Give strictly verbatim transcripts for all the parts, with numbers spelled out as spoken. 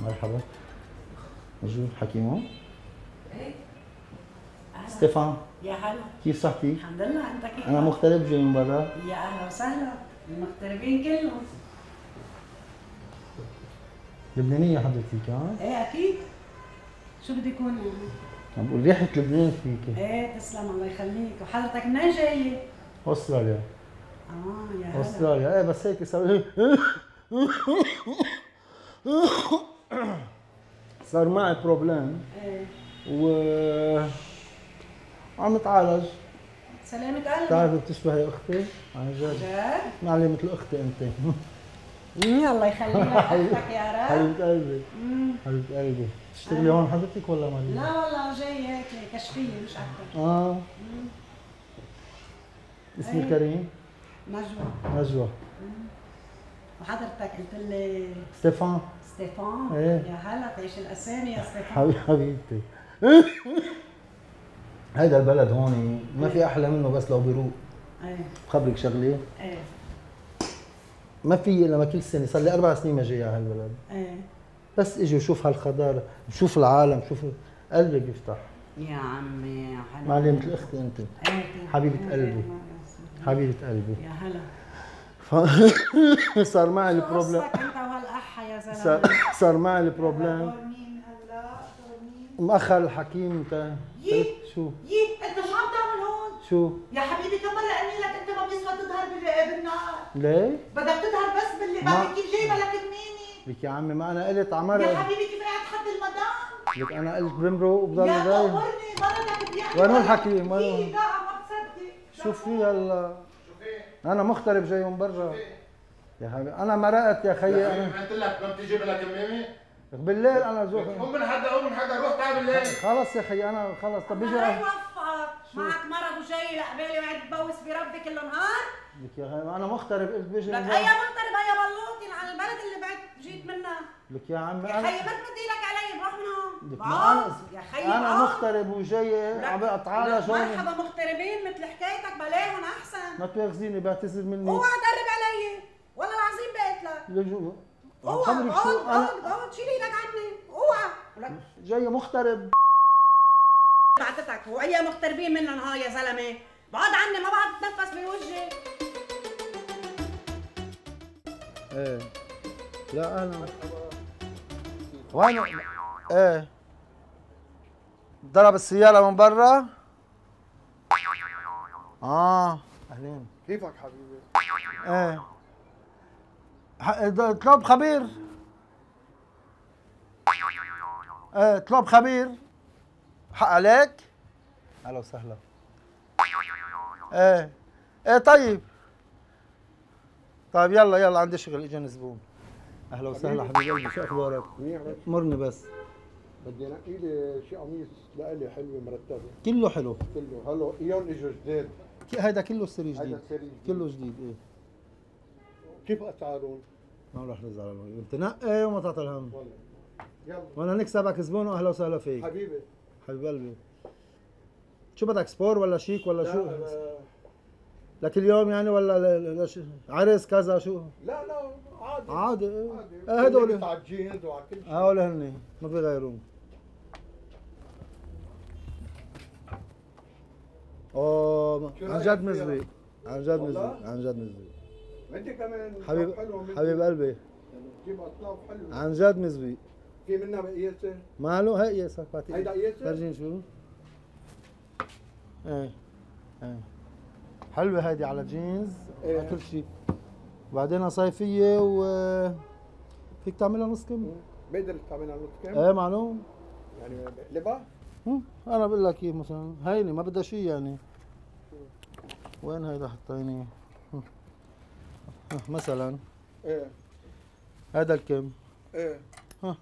مرحبا. بونجور حكيمو. ايه ستيفان، يا هلا. كيف صحتك؟ الحمد لله، انت كيف؟ أنا مغترب جاي من برا. يا اهلا وسهلا، المغتربين كلهم. لبنانية حضرتك ها؟ ايه اكيد. شو بدي يكون يعني؟ عم بقول ريحة لبنان فيك. ايه تسلم الله يخليك، وحضرتك منين جاية؟ أستراليا. اه يا هلا. أستراليا، إيه بس هيك سوي صار معي بروبلم. ايه و عم نتعالج. سلامة قلبك. بتعرفي بتشبهي أختي؟ عن جد. جد؟ معلي مثل أختي أنت. الله يخليك اختك يا رب. حبيبة قلبي. مم. حبيبة قلبي. تشتغلي هون حضرتك ولا معلي؟ لا والله جاي هيك كشفية مش اكثر. آه. مم. اسمي أيه. كريم. نجوى. نجوى. وحضرتك قلت لي ستيفان. ستيفان. ايه. يا هلا، تعيش الاسامي يا ستيفان. حبيبي حبيبتي. هيدا البلد هون ما في احلى منه بس لو بيروق. ايه بخبرك شغله. ايه ما في الا ما كل سنه، صار لي اربع سنين ما جاي على هالبلد. ايه بس اجي وشوف هالخضار، بشوف العالم، بشوف قلبي بيفتح. يا عمي يا حلو. معلم مثل اختي انت. ايه حبيبة قلبي. حبيبة قلبي. يا هلا. ف... صار معي شو البروبلم. قصتك انت وهالاحا يا زلمه؟ صار, صار معي البروبلم. دور مين هلا؟ دور مين؟ مأخر الحكيم انت. يي شو؟ يي انت شو عم تعمل هون؟ شو؟ يا حبيبي كم مره قلت لك انت ما بيسوى تظهر بال- بالنار. ليه؟ بدك تظهر بس باللي ما- بعدك كيف جايبه لك منيني؟ لك يا عمي ما انا قلت عمر. يا حبيبي كيف قاعد تحد المدام؟ لك انا قلت بمرق وبضل يا جاي. امرني مرضك بيحكي. وين هو الحكيم؟ وين هو؟ يي لا ما بصدق. شوف في هلا. انا مغترب جاي من برا. يا حبيبي انا مرقت يا خيي. انا قلت لك ما بتجيب لك كمامه؟ بالليل انا زوخ. قوم من حدا قوم من حدا روح تعال بالليل. خلص يا خيي انا خلص. طب بيجي الله أنا- يوفقك، معك مرض وجاي لقبالي وقاعد تبوس بربي كل نهار. لك يا خيي انا مغترب قلت بيجي. لك من هيا برا. مغترب هيا بلوطي على البلد اللي بعد جيت منها. لك يا عمي يا انا. خيي ما تمد ايدك علي بروح من هون. لك ما بعوض. انا يا خيي انا بعوض. مغترب وجاي لك- عم اتعالج لك هون. مرحبا مغتربين مثل حكايتك بلاهم احسن. ما تواخذيني بعتذر مني. اوعى تقرب علي والله العظيم بقيت لك. لجو. اوعى خبرك شو اقعد انا اقعد اقعد شيل ايدك عني اوعى. لك جاي مغترب. بعتتك واي مغتربين منهم ها يا زلمه. بعد عني ما بعد تنفس بوجهي. ايه لا انا وين ايه ضرب السيارة من برا. اه اهلين. كيفك حبيبي؟ ايه ح- اطلب خبير. ايه اطلب خبير. حق عليك. اهلا وسهلا. ايه ايه طيب. طيب يلا يلا عندي شغل اجاني زبون. اهلا وسهلا حبيبي قلبي شو اخبارك؟ منيح بس مرني بس. بدي انقي لي شي قميص لإلي حلوه مرتبه كله حلو. كله هلا ايون اجوا جداد. ك- هيدا كله سري هيدا جديد. سري جديد. كله جديد ايه. كيف اسعارهم؟ ما راح نزعل على انت نقي وما تعطي الهم. والله يلا وانا نكسبك زبون واهلا وسهلا فيك. حبيبي. حبيب قلبي. شو بدك سبور ولا شيك ولا لا شو؟ لا لك اليوم يعني ولا ل- ل- شو- عرس كذا شو؟ لا, لا عادي عادي ايه. عادي ايه هدول على الجينز وعلى كل شيء. هول هني ما في غيرهم. اوه شو عن رأيك جد فيها؟ مزبي. عن جد والله؟ مزبي. عن جد مزبي. انت كمان حبيب حلوه منك. حبيب قلبي. جيب اطناب حلوه. عن جد مزبي. في منها بقياسه. ماله هي ياسر فاتي. هيدا قياسه؟ فرجيني شو. ايه ايه حلوة هيدي على جينز إيه. على كل شيء. وبعدين صيفية و فيك تعملها نص كم؟ بقدر تعملها نص كم؟ ايه معلوم. يعني بقلبها؟ هم، انا بقول لك كيف مثلا هيني ما بدها شيء يعني. وين هيدا حطيني؟ هم. ها، مثلا ايه هذا الكم. ايه ها.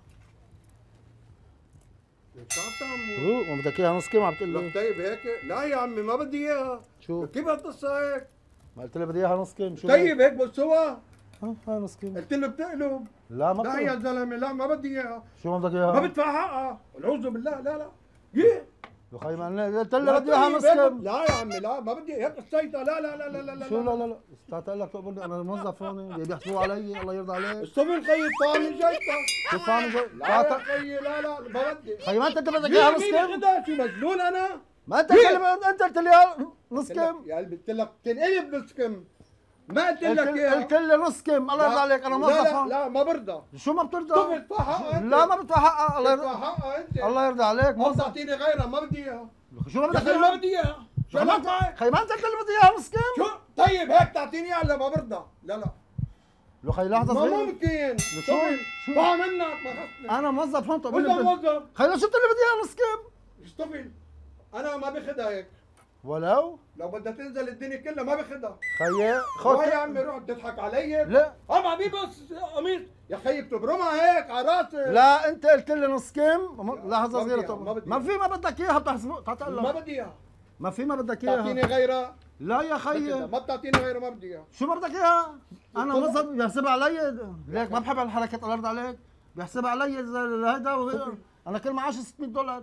شو عم تعمل؟ روق ما بدك اياها نص كم عم تقول لك لي؟ طيب هيك؟ لا يا عمي ما بدي اياها. شو؟ كيف هالقصة هيك؟ ما قلت لي بدي اياها نص كم شو؟ طيب هيك بالسوا؟ ها هاي نص كم. قلت له بتقلب. لا ما لا يا بتقلب. زلمة لا ما بدي اياها. شو ما بدك ما اياها؟ بدفع حقها. والعوذ بالله لا لا. يي خي ما قلت له بدي اياها نص كم. لا يا عمي لا ما بدي هيك السيطة لا لا لا لا لا لا شو لا لا لا تعال اقول لك تقبرني انا موظف هون بيحسبوا علي الله يرضى عليك. الصبح خيي فاهم جايتك. شو فاهم جاي؟ لا يا خيي لا لا ما بدي. خي ما انت انت بدك اياها نص كم؟ كذا شو مجنون انا؟ ما انت انت قلت لي نص كم؟ يا قلبي قلت لك تنقلب نص كم. ما قلت لك اياها. قلت لي نص كم الله يرضى عليك انا موظف لا هون. لا ما برضى. شو ما بترضى؟ طب ادفع حقها انت. لا ما بدفع حقها الله يرضى. ادفع حقها انت. الله يرضى عليك ما موظف. تعطيني غيرها ما بدي اياها. شو ما بدك يا اخي ما بدي اياها. شو خي ما علاقة معك؟ خي ما انت قلت لي بدي اياها نص كم؟ شو طيب هيك تعطيني اياها ولا ما برضى؟ لا لا لو خي لحظه ما صغيره ممكن. شو شو طلع منك ما خصني. انا موظف هون طب وانت موظف. خي لو شفت اللي بدي اياها نص كم؟ اشتغل. انا ما باخذها هيك. ولو لو بدها تنزل الدنيا كلها ما باخذها. خيي روح خذ يا عمي روح تضحك علي. لا اه ما بي بس قميص يا خيي بتبرمها هيك على راسك. لا انت قلت لي نص كم لحظه ما صغيره بدي إياها، ما طب بدي ما في ما بدك اياها بتحسبوا تعال ما بدي اياها. ما في ما بدك تعطيني اياها غيرها. لا يا بكذا. خيي ما بتعطيني غيرها ما بدي اياها. شو ما بدك اياها انا موظف بيحسبها علي ليك ما بحب الحركات الله يرضى عليك بيحسبها علي هيدا وغير. انا كل معاشي ستمية دولار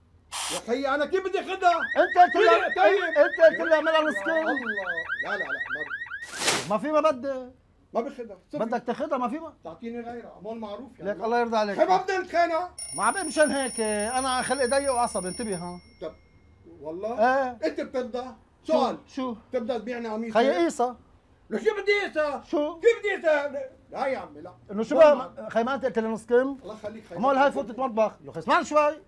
يا خيي انا كيف بدي اخذها؟ انت قلت لي طيب. انت قلت لي اعملها نص كم الله لا لا لا ما بدي. ما في ما بدي ما باخذها. صفر. بدك تاخذها ما في ما تعطيني غيرها عمول معروف يعني. ليك الله يرضى عليك خي ما بدنا نتخانق. ما عم مشان هيك انا خلق ضيق وعصبي انتبه ها طب والله ايه انت بترضى؟ سؤال شو تبدا تبيعني قميص خيي هيك؟ قيصه لو شو بدي اقيسها؟ شو كيف بدي اقيسها؟ لا يا عمي لا انه شو والله. بقى خي ما انت قلت لي نص كم الله يخليك خي امال هاي فوت المطبخ لو خي اسمعني شوي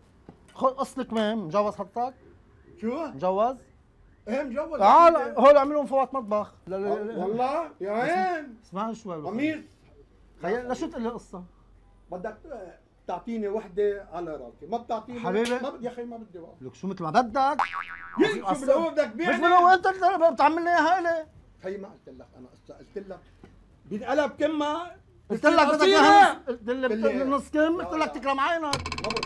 خذ قصة كمام مجوز حطك شو؟ مجوز ايه مجوز تعال أكيد. هول اعملهم فوات مطبخ لا لا لا. والله يا عين اسمعني شوي قميص خي لشو تقول لي قصة بدك تعطيني وحده على راسي ما بتعطيني حبيبي. ما بدي يا اخي ما بدي وقت لك شو مثل ما بدك يي شو بدي بدك مش تبيعني منو انت اللي بتعمل لي اياها الي خي ما قلت لك انا قصه قلت لك بينقلب كمها قلت لك بدك قصيرة. اياها نص- قلت لي قل لي بدك نص كم قلت لا، لك لا. تكرم عينك ما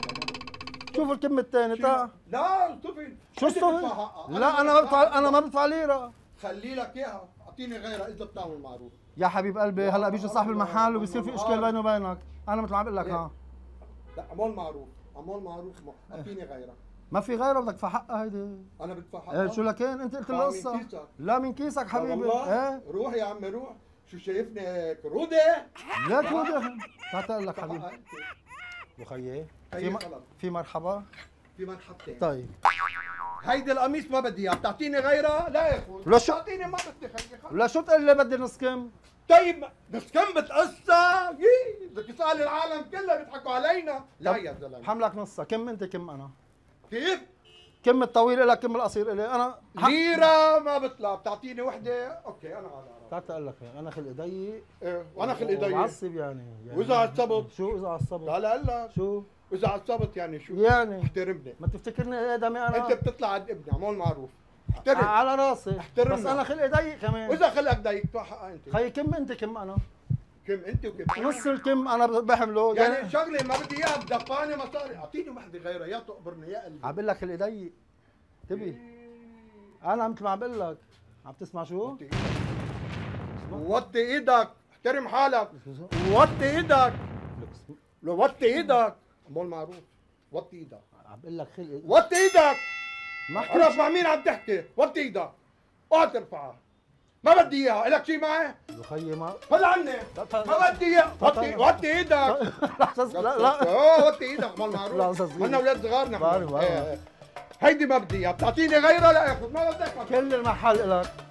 برضى شوف الكم الثاني تا لا صفر شو أنت بدفع الصوت حقها. لا انا ما بدفع انا ما بدفع ليرة خلي لك اياها اعطيني غيرها اذا بتعمل معروف يا حبيب قلبي هلا بيجي صاحب المحل وبيصير في اشكال بيني وبينك انا مثل ما عم بقول لك ها لا عمول معروف عمول معروف ما- اعطيني غيرها ما في غيره بدك تدفع حقها هيدي انا بدفع حقها ايه شو لكين انت قلت لي آه، من قصه كيسك. لا من كيسك حبيبي والله ايه روح يا عمي روح شو شايفني هيك روده لا تقول يا اخي تعال اقول لك حبيبي حقها أنت. بخيي خيي في م... خلص. في مرحبا في منحبتين طيب هيدي القميص ما بدي اياها بتعطيني غيرها لا يا اخوي لا شو- بتعطيني ما بدي خيي خلص. لا شو تقول لي بدي نص كم طيب بس كم بتقصى يي بدك تسال العالم كلها بيضحكوا علينا لا طب يا زلمه حملك نصها كم انت كم انا كيف كم الطويل لك كم القصير الي انا حق- ليره ما بطلع بتعطيني وحده اوكي انا على راسي تعال اقول لك انا خلق ضيق ايه وانا خلقي ضيق معصب يعني, يعني واذا عصبت شو اذا عصبت لا لا لا شو واذا عصبت يعني شو يعني احترمني ما تفتكرني ادمي انا انت بتطلع عند ابني عمول معروف احترم على راسي احترمنا. بس انا خلقي ضيق كمان واذا خلقك ضيق ادفع حقها انت خي كم انت كم انا كم انت وكم نص الكم انا بحمله يعني يعني شغله ما بدي اياها بدفعني مصاري اعطيني وحده غيرها يا تقبرني يا قلبي عم بقول لك خلقي ضيق انتبه انا مثل ما عم بقول لك عم تسمع شو؟ وطي ايدك احترم حالك وطي ايدك لو وطي ايدك عمول معروف وطي ايدك عم بقول لك خلقي وطي ايدك ما اعرف حكيت مع مين عم تحكي وطي ايدك اوعى ترفعها ما بدي اياها الك شيء معي خيي ما طلع عني ما بدي اياها وطي وطي ايدك لا لا اوه وطي ايدك عمول لا، معروف أستاذ منا اولاد صغار نحن بعرف، بعرف. إيه. هيدي ما بدي اياها بتعطيني غيرها لا ياخذ ما بدك كل المحل لك